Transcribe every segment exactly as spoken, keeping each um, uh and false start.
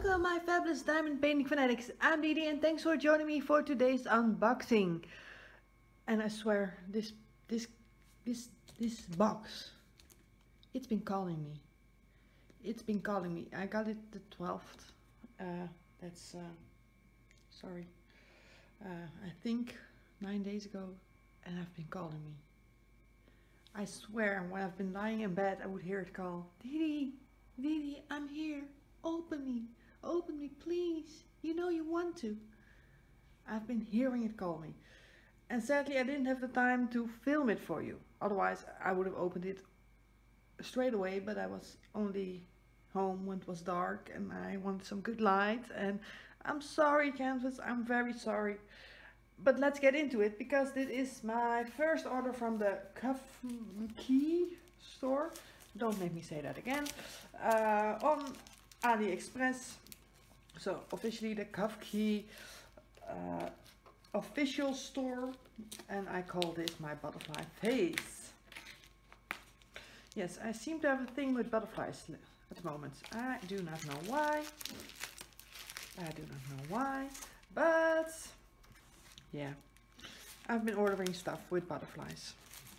Welcome my fabulous diamond painting fanatics. I'm Didi and thanks for joining me for today's unboxing. And I swear this this this this box, it's been calling me. It's been calling me. I got it the twelfth. Uh, that's uh, sorry. Uh, I think nine days ago, and I've been calling me. I swear, when I've been lying in bed, I would hear it call, Didi, Didi, I'm here. Open me, open me, please. You know you want to. I've been hearing it call me. And sadly, I didn't have the time to film it for you. Otherwise, I would have opened it straight away, but I was only home when it was dark and I wanted some good light. And I'm sorry, Canvas, I'm very sorry. But let's get into it, because this is my first order from the Cuff Key store. Don't make me say that again. Uh, on AliExpress. So officially the Cuff Key uh, official store, and I call this my butterfly face. Yes, I seem to have a thing with butterflies at the moment. I do not know why. I do not know why, but yeah, I've been ordering stuff with butterflies.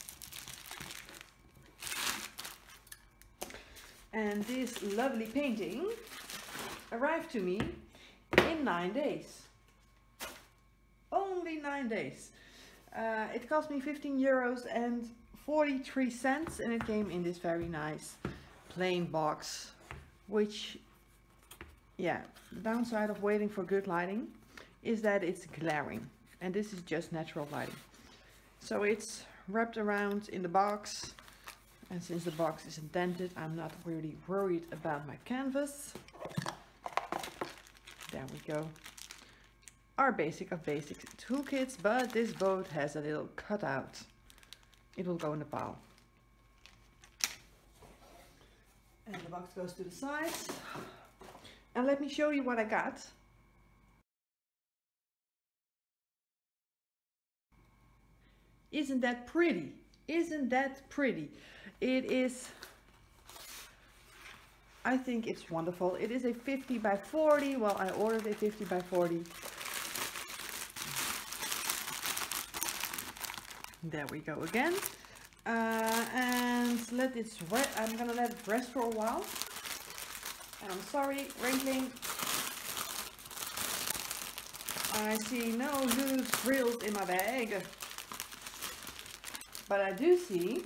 And this lovely painting arrived to me in nine days. Only nine days. Uh, it cost me fifteen euros and forty-three cents, and it came in this very nice plain box, which, yeah, the downside of waiting for good lighting is that it's glaring, and this is just natural lighting. So it's wrapped around in the box. And since the box is dented, I'm not really worried about my canvas. There we go. Our basic of basics toolkits, but this boat has a little cutout. It will go in the pile. And the box goes to the side. And let me show you what I got. Isn't that pretty? Isn't that pretty? It is, I think it's wonderful. It is a fifty by forty. Well, I ordered a fifty by forty. There we go again. Uh, and let it rest. I'm gonna let it rest for a while. And I'm sorry, wrinkling. I see no loose frills in my bag. But I do see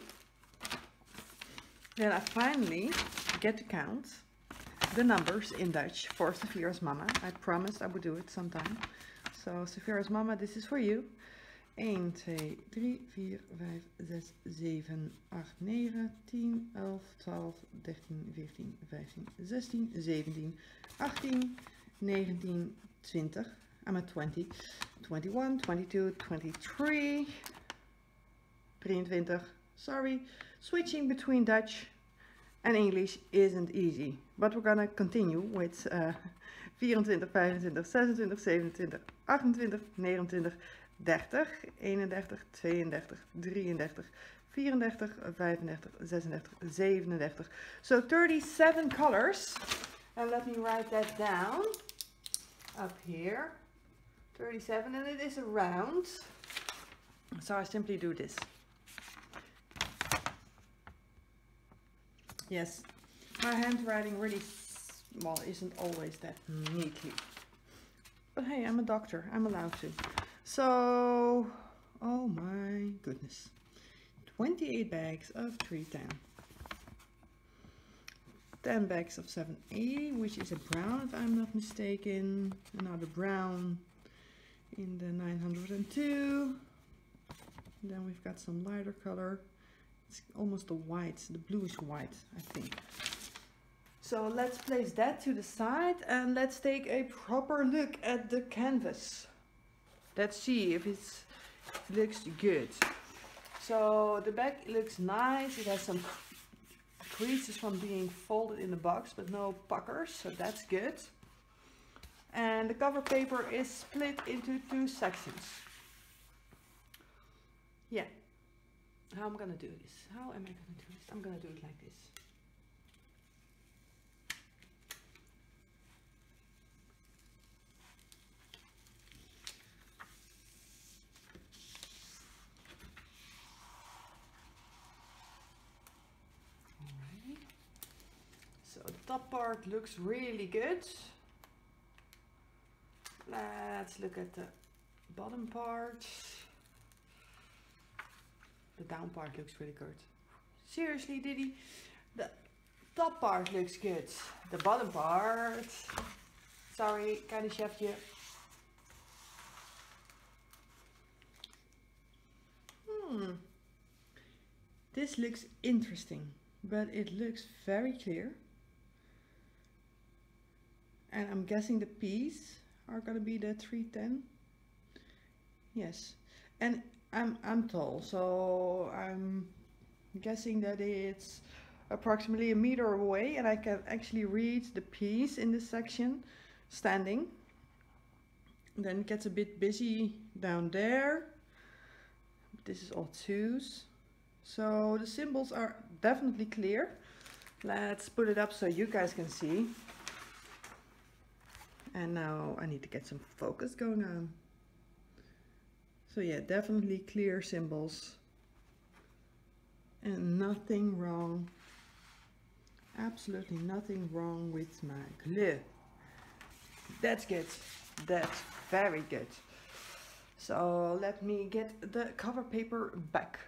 that I finally get to count the numbers in Dutch for Safira's mama. I promised I would do it sometime. So Safira's mama, this is for you. one, two, three, four, five, six, seven, eight, nine, ten, eleven, twaalf, dertien, veertien, vijftien, zestien, zeventien, achttien, negentien, twintig. I'm at twenty. twenty-one, twenty-two, twenty-three. twenty-three, sorry, switching between Dutch and English isn't easy, but we're gonna continue with uh, vierentwintig, vijfentwintig, zesentwintig, zevenentwintig, achtentwintig, negenentwintig, dertig, eenendertig, tweeëndertig, drieëndertig, vierendertig, vijfendertig, zesendertig, zevenendertig. So thirty-seven colors, and let me write that down up here. thirty-seven, and it is a round, so I simply do this. Yes, my handwriting really, well, isn't always that neatly. But hey, I'm a doctor, I'm allowed to. So, oh my goodness. twenty-eight bags of three ten. ten bags of seven eighty, which is a brown if I'm not mistaken. Another brown in the nine hundred two. Then we've got some lighter color. It's almost a white, the bluish white, I think. So let's place that to the side and let's take a proper look at the canvas. Let's see if it's, it looks good. So the back looks nice. It has some creases from being folded in the box, but no puckers, so that's good. And the cover paper is split into two sections. Yeah. How am I gonna do this? How am I gonna do this? I'm gonna do it like this. top part looks really good. Let's look at the bottom part. The down part looks really good. Seriously, Didi? The top part looks good. The bottom part... Sorry, kleine chefje. Hmm. This looks interesting, but it looks very clear. And I'm guessing the P's are gonna be the three ten. Yes. And I'm I'm tall, so I'm guessing that it's approximately a meter away, and I can actually read the P's in this section standing. Then it gets a bit busy down there. This is all twos. So the symbols are definitely clear. Let's put it up so you guys can see. And now I need to get some focus going on. So yeah, definitely clear symbols. And nothing wrong. Absolutely nothing wrong with my glue. That's good. That's very good. So let me get the cover paper back.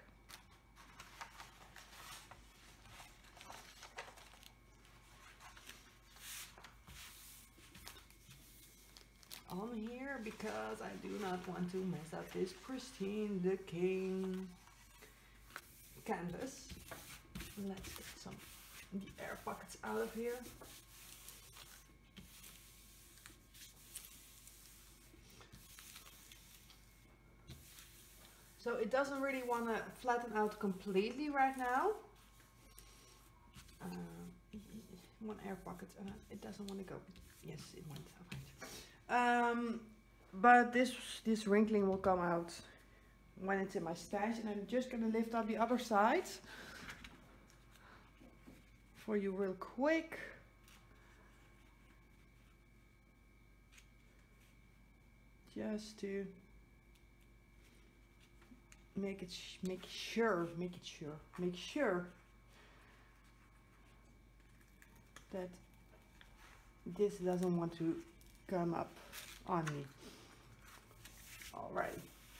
On here, because I do not want to mess up this pristine looking canvas. Let's get some of the air pockets out of here. So it doesn't really want to flatten out completely right now. Uh, one air pocket, and uh, it doesn't want to go. Yes, it went. All right. Um, but this this wrinkling will come out when it's in my stash, and I'm just gonna lift up the other side for you real quick. Just to make it sh make sure, make it sure, make sure that this doesn't want to come up on me. All right.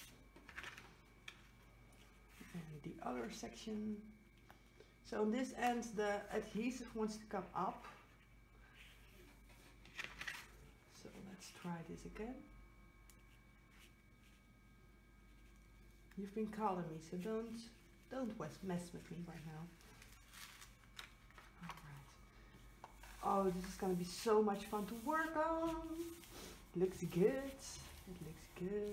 And the other section. So on this end, the adhesive wants to come up. So let's try this again. You've been calling me, so don't don't mess with me right now. Oh, this is gonna be so much fun to work on. Looks good. It looks good.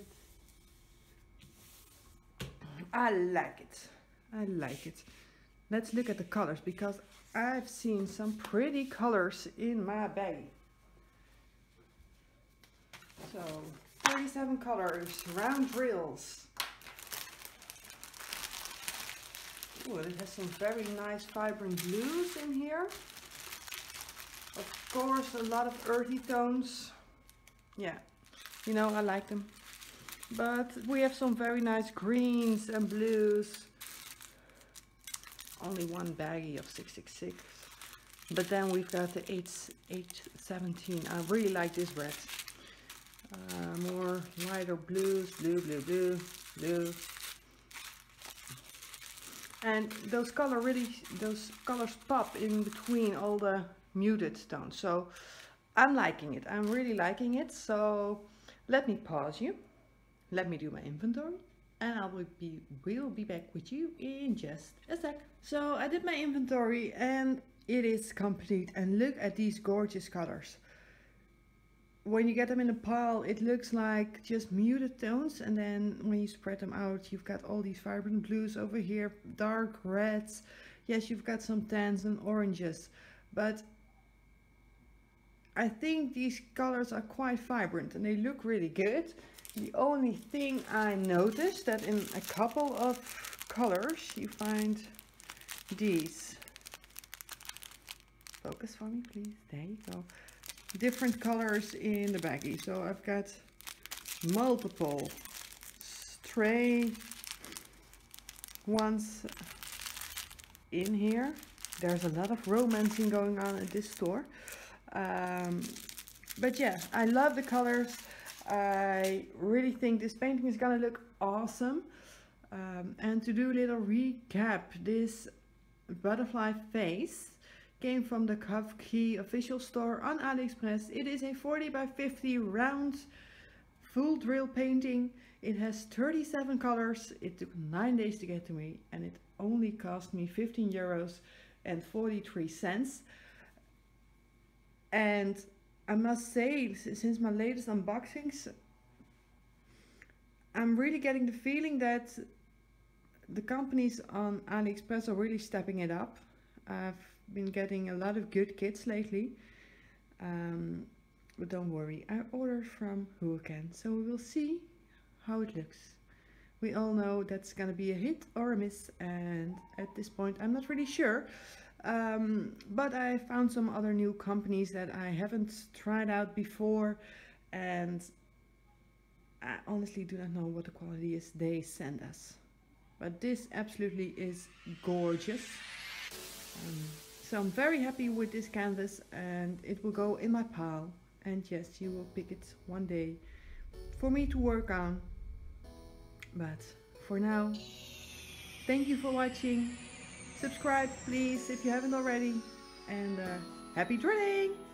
I like it. I like it. Let's look at the colors, because I've seen some pretty colors in my bag. So, thirty-seven colors, round drills. Ooh, it has some very nice vibrant blues in here. Of course, a lot of earthy tones. Yeah, you know, I like them. But we have some very nice greens and blues. Only one baggie of six six six. But then we've got the eight seventeen. I really like this red. Uh, more lighter blues, blue, blue, blue, blue. And those color really, those colors pop in between all the muted tones. So I'm liking it. I'm really liking it. So let me pause you. Let me do my inventory. And I will be, will be back with you in just a sec. So I did my inventory and it is complete. And look at these gorgeous colors. When you get them in a pile, it looks like just muted tones, and then when you spread them out, you've got all these vibrant blues over here, dark reds. Yes, you've got some tans and oranges, but I think these colors are quite vibrant and they look really good. The only thing I noticed that in a couple of colors you find these. Focus for me, please. There you go. Different colors in the baggie. So I've got multiple stray ones in here. there's a lot of romancing going on at this store. Um, but yeah, I love the colors. I really think this painting is gonna look awesome. Um, and to do a little recap, this butterfly face came from the Cuff Key official store on AliExpress. It is a forty by fifty round full drill painting. It has thirty-seven colors. It took nine days to get to me, and it only cost me fifteen euros and forty-three cents. And I must say, since my latest unboxings, I'm really getting the feeling that the companies on AliExpress are really stepping it up. I've been getting a lot of good kits lately. Um, but don't worry, I ordered from Hurricane, so we will see how it looks. We all know that's gonna be a hit or a miss, and at this point I'm not really sure. Um, but I found some other new companies that I haven't tried out before, and I honestly do not know what the quality is they send us. But this absolutely is gorgeous. Um, so I'm very happy with this canvas, and it will go in my pile. And yes, you will pick it one day for me to work on. But for now, thank you for watching. Subscribe please if you haven't already, and uh, happy drilling!